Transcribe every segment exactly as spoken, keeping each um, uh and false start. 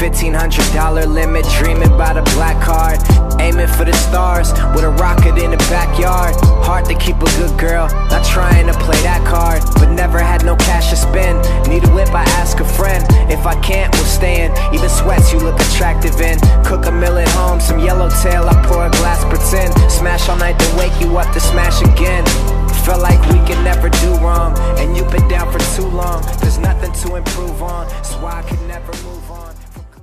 fifteen hundred dollar limit, dreaming about a black card. Aiming for the stars with a rocket in the backyard. Hard to keep a good girl, not trying to play that card, but never had no cash to spend. Need a whip, I ask a friend. If I can't, we'll stay in. Even sweats you look attractive in. Cook a meal at home, some yellowtail, I pour a glass, pretend. Smash all night to wake you up to smash again. Felt like we could never do wrong, and you've been down for too long. There's nothing to improve on, so I could never move on.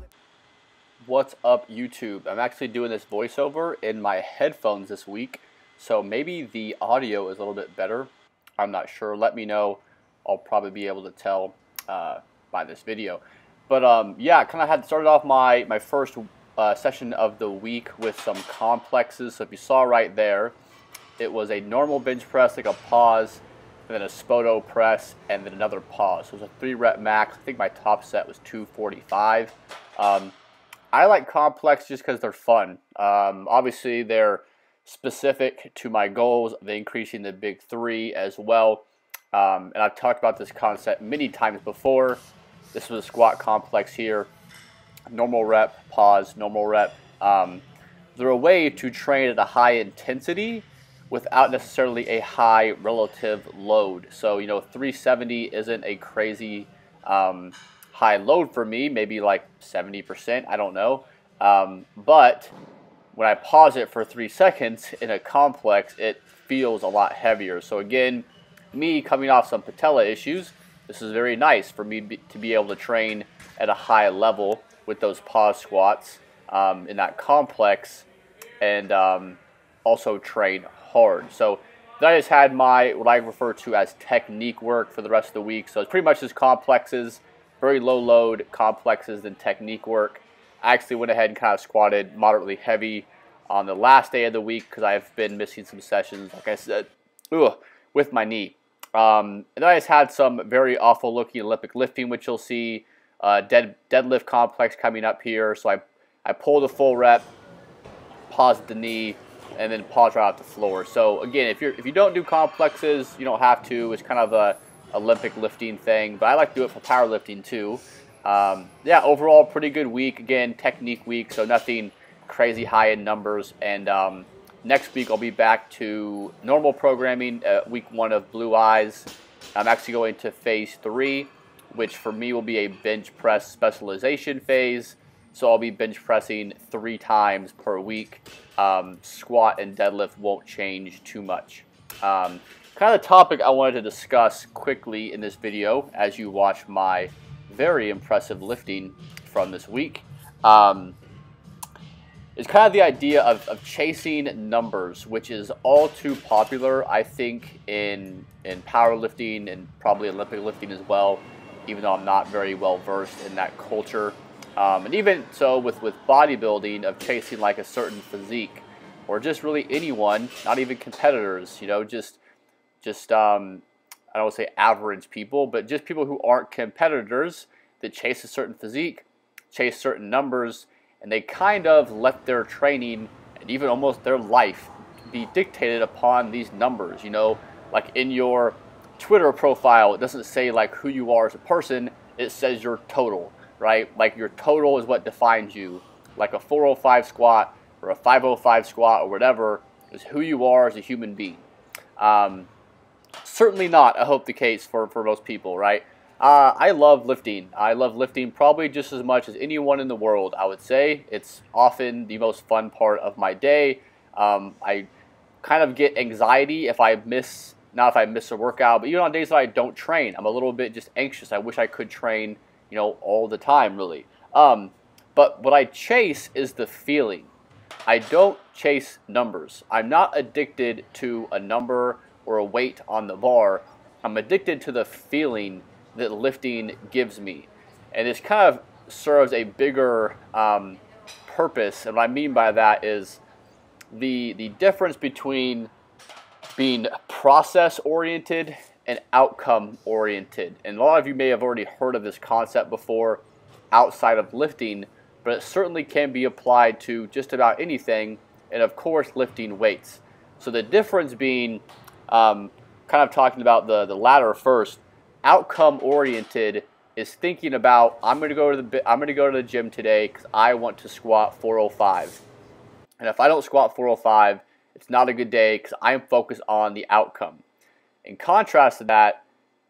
What's up, YouTube? I'm actually doing this voiceover in my headphones this week, so maybe the audio is a little bit better. I'm not sure. Let me know. I'll probably be able to tell uh, by this video. But um, yeah, kind of had started off my my first uh, session of the week with some complexes. So if you saw right there, it was a normal bench press, like a pause, and then a spoto press, and then another pause. So it was a three rep max. I think my top set was two forty-five. Um, I like complex just because they're fun. Um, obviously, they're specific to my goals of increasing the big three as well. Um, and I've talked about this concept many times before. This was a squat complex here. Normal rep, pause, normal rep. Um, they're a way to train at a high intensity without necessarily a high relative load. So, you know, three seventy isn't a crazy um, high load for me, maybe like seventy percent, I don't know. Um, but when I pause it for three seconds in a complex, it feels a lot heavier. So again, me coming off some patella issues, this is very nice for me be, to be able to train at a high level with those pause squats um, in that complex, and um, also train hard. So then I just had my, what I refer to as technique work for the rest of the week. So it's pretty much just complexes, very low load complexes, then technique work. I actually went ahead and kind of squatted moderately heavy on the last day of the week because I've been missing some sessions, like I said, ugh, with my knee. Um, and then I just had some very awful looking Olympic lifting, which you'll see, uh, dead, deadlift complex coming up here. So I, I pulled a full rep, paused the knee, and then pause right out the floor. So again, if you're if you don't do complexes, you don't have to. It's kind of a Olympic lifting thing, but I like to do it for powerlifting too. Um, yeah, overall pretty good week. Again, technique week, so nothing crazy high in numbers. And um, next week I'll be back to normal programming. Uh, week one of Blue Eyes. I'm actually going to phase three, which for me will be a bench press specialization phase. So I'll be bench pressing three times per week. Um, squat and deadlift won't change too much. Um, kind of the topic I wanted to discuss quickly in this video as you watch my very impressive lifting from this week um, is kind of the idea of, of chasing numbers, which is all too popular, I think, in, in powerlifting and probably Olympic lifting as well, even though I'm not very well versed in that culture. Um, and even so with, with bodybuilding, of chasing like a certain physique, or just really anyone, not even competitors, you know, just, just um, I don't want to say average people, but just people who aren't competitors that chase a certain physique, chase certain numbers, and they kind of let their training and even almost their life be dictated upon these numbers, you know, like in your Twitter profile, it doesn't say like who you are as a person, it says your total. Right? Like your total is what defines you. Like a four oh five squat or a five oh five squat or whatever is who you are as a human being. Um, certainly not, I hope, the case for, for most people, right? Uh, I love lifting. I love lifting probably just as much as anyone in the world, I would say. It's often the most fun part of my day. Um, I kind of get anxiety if I miss, not if I miss a workout, but even on days that I don't train, I'm a little bit just anxious. I wish I could train, you know, all the time, really. Um, but what I chase is the feeling. I don't chase numbers. I'm not addicted to a number or a weight on the bar. I'm addicted to the feeling that lifting gives me. And this kind of serves a bigger um, purpose. And what I mean by that is the, the difference between being process-oriented and outcome-oriented. And a lot of you may have already heard of this concept before outside of lifting, but it certainly can be applied to just about anything, and of course lifting weights. So the difference being, um, kind of talking about the, the latter first, outcome-oriented is thinking about, I'm going to go to the I'm going to go to the gym today because I want to squat four oh five. And if I don't squat four oh five, it's not a good day because I am focused on the outcome. In contrast to that,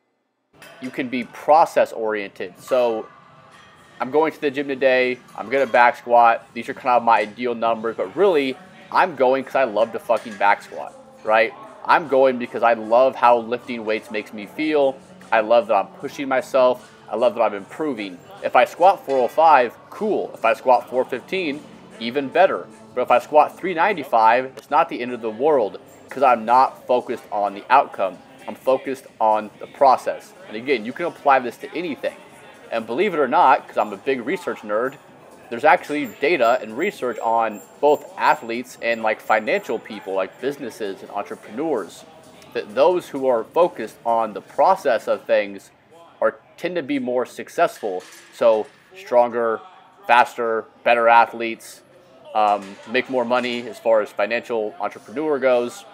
you can be process oriented. So I'm going to the gym today, I'm going to back squat. These are kind of my ideal numbers, but really I'm going because I love to fucking back squat, right? I'm going because I love how lifting weights makes me feel. I love that I'm pushing myself. I love that I'm improving. If I squat four oh five, cool. If I squat four fifteen, even better. But if I squat three ninety-five, it's not the end of the world because I'm not focused on the outcome. I'm focused on the process. And again, you can apply this to anything. And believe it or not, because I'm a big research nerd, there's actually data and research on both athletes and like financial people, like businesses and entrepreneurs, that those who are focused on the process of things are tend to be more successful. So stronger, faster, better athletes, um, make more money as far as financial entrepreneur goes.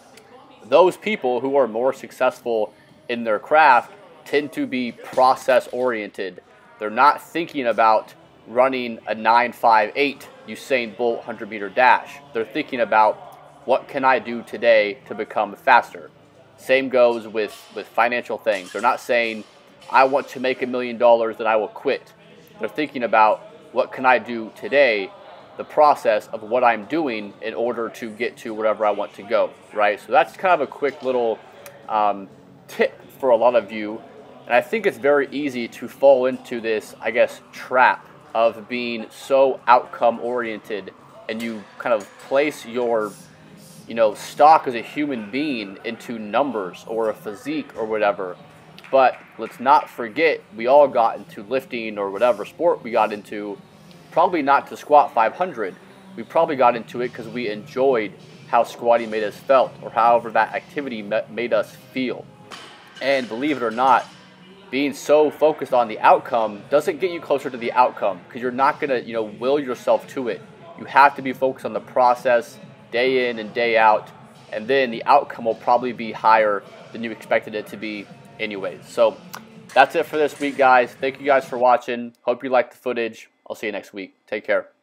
Those people who are more successful in their craft tend to be process oriented. They're not thinking about running a nine five eight Usain Bolt one hundred meter dash. They're thinking about, what can I do today to become faster? Same goes with, with financial things. They're not saying, I want to make a million dollars, then I will quit. They're thinking about, what can I do today, the process of what I'm doing in order to get to wherever I want to go, right? So that's kind of a quick little um, tip for a lot of you. And I think it's very easy to fall into this, I guess, trap of being so outcome oriented, and you kind of place your, you know, stock as a human being into numbers or a physique or whatever. But let's not forget, we all got into lifting or whatever sport we got into, probably not to squat five hundred. We probably got into it because we enjoyed how squatting made us felt, or however that activity made us feel. And believe it or not, being so focused on the outcome doesn't get you closer to the outcome, because you're not going to, you know, will yourself to it. You have to be focused on the process day in and day out, and then the outcome will probably be higher than you expected it to be anyways. So that's it for this week, guys. Thank you guys for watching. Hope you liked the footage. I'll see you next week. Take care.